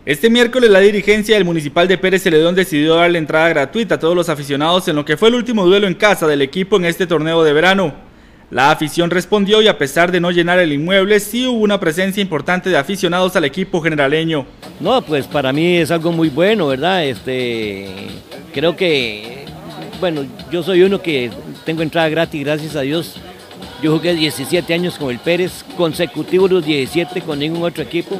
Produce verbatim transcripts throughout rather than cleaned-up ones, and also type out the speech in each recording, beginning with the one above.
Este miércoles la dirigencia del Municipal de Pérez Celedón decidió darle entrada gratuita a todos los aficionados en lo que fue el último duelo en casa del equipo en este torneo de verano. La afición respondió y a pesar de no llenar el inmueble, sí hubo una presencia importante de aficionados al equipo generaleño. No, pues para mí es algo muy bueno, ¿verdad? Este, creo que, bueno, yo soy uno que tengo entrada gratis, gracias a Dios. Yo jugué diecisiete años con el Pérez, consecutivos los diecisiete con ningún otro equipo.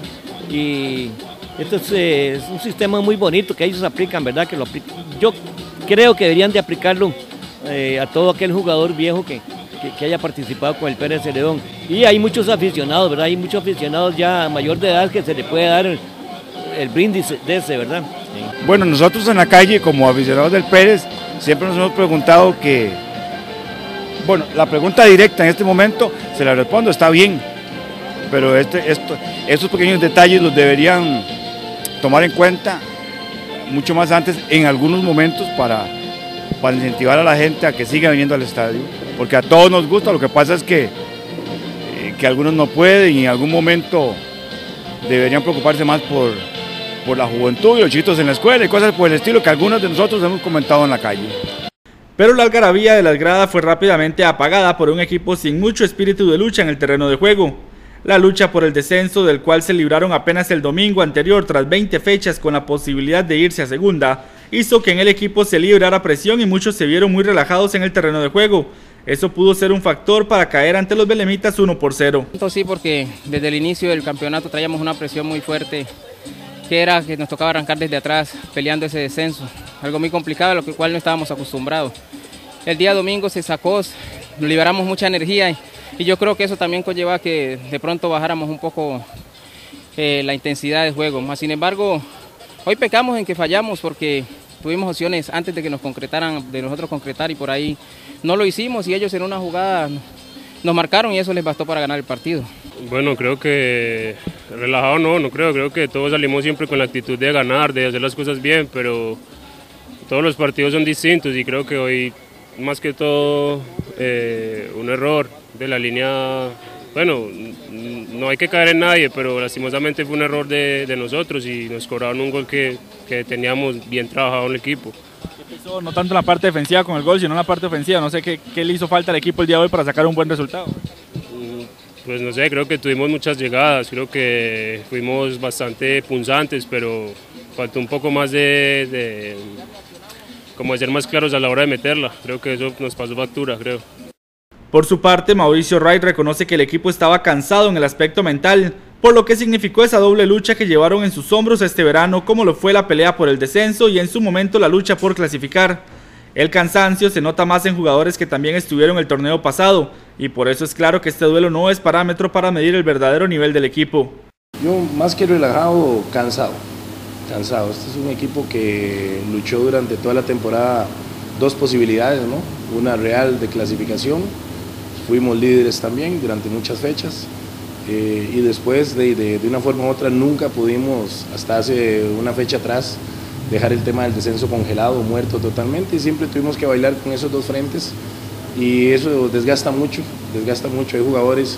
Y esto es, eh, es un sistema muy bonito que ellos aplican, ¿verdad? Que lo aplican. Yo creo que deberían de aplicarlo eh, a todo aquel jugador viejo que, que, que haya participado con el Pérez Celedón. Y hay muchos aficionados, ¿verdad? Hay muchos aficionados ya mayor de edad que se le puede dar el, el brindis de ese, ¿verdad? Sí. Bueno, nosotros en la calle como aficionados del Pérez siempre nos hemos preguntado que, bueno, la pregunta directa en este momento se la respondo, está bien, pero este, esto, estos pequeños detalles los deberían tomar en cuenta mucho más antes en algunos momentos para, para incentivar a la gente a que siga viniendo al estadio, porque a todos nos gusta, lo que pasa es que, eh, que algunos no pueden y en algún momento deberían preocuparse más por, por la juventud y los chiquitos en la escuela y cosas por el estilo que algunos de nosotros hemos comentado en la calle. Pero la algarabía de las gradas fue rápidamente apagada por un equipo sin mucho espíritu de lucha en el terreno de juego. La lucha por el descenso, del cual se libraron apenas el domingo anterior tras veinte fechas con la posibilidad de irse a segunda, hizo que en el equipo se librara presión y muchos se vieron muy relajados en el terreno de juego. Eso pudo ser un factor para caer ante los belemitas uno por cero. Sí, porque desde el inicio del campeonato traíamos una presión muy fuerte, que era que nos tocaba arrancar desde atrás peleando ese descenso, algo muy complicado a lo cual no estábamos acostumbrados. El día domingo se sacó, liberamos mucha energía y, y yo creo que eso también conlleva que de pronto bajáramos un poco eh, la intensidad de juego. Más sin embargo, hoy pecamos en que fallamos porque tuvimos opciones antes de que nos concretaran, de nosotros concretar y por ahí no lo hicimos y ellos en una jugada nos marcaron y eso les bastó para ganar el partido. Bueno, creo que relajado no, no creo, creo que todos salimos siempre con la actitud de ganar, de hacer las cosas bien, pero todos los partidos son distintos y creo que hoy más que todo eh, un error de la línea, bueno, no hay que caer en nadie, pero lastimosamente fue un error de, de nosotros y nos cobraron un gol que, que teníamos bien trabajado en el equipo. ¿Qué pasó? No tanto en la parte defensiva con el gol, sino en la parte ofensiva, no sé qué, qué le hizo falta al equipo el día de hoy para sacar un buen resultado. Pues no sé, creo que tuvimos muchas llegadas, creo que fuimos bastante punzantes, pero faltó un poco más de, de como de ser más claros a la hora de meterla, creo que eso nos pasó factura, creo. Por su parte, Mauricio Wright reconoce que el equipo estaba cansado en el aspecto mental, por lo que significó esa doble lucha que llevaron en sus hombros este verano, como lo fue la pelea por el descenso y en su momento la lucha por clasificar. El cansancio se nota más en jugadores que también estuvieron el torneo pasado, y por eso es claro que este duelo no es parámetro para medir el verdadero nivel del equipo. Yo más que relajado, cansado, cansado. Este es un equipo que luchó durante toda la temporada dos posibilidades, ¿no? Una real de clasificación, fuimos líderes también durante muchas fechas, eh, y después de, de, de una forma u otra nunca pudimos, hasta hace una fecha atrás, dejar el tema del descenso congelado, muerto totalmente, y siempre tuvimos que bailar con esos dos frentes y eso desgasta mucho, desgasta mucho. Hay jugadores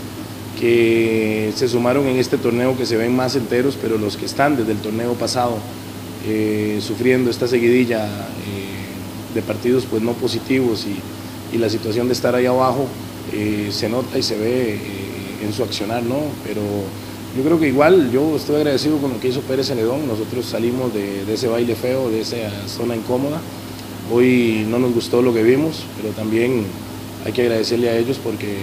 que se sumaron en este torneo que se ven más enteros, pero los que están desde el torneo pasado eh, sufriendo esta seguidilla eh, de partidos pues no positivos y, y la situación de estar ahí abajo eh, se nota y se ve eh, en su accionar, ¿no? Pero yo creo que igual yo estoy agradecido con lo que hizo Pérez Celedón. Nosotros salimos de, de ese baile feo, de esa zona incómoda. Hoy no nos gustó lo que vimos, pero también hay que agradecerle a ellos porque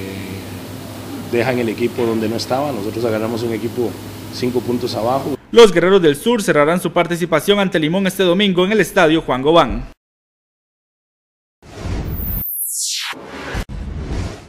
dejan el equipo donde no estaba. Nosotros agarramos un equipo cinco puntos abajo. Los Guerreros del Sur cerrarán su participación ante Limón este domingo en el estadio Juan Gobán.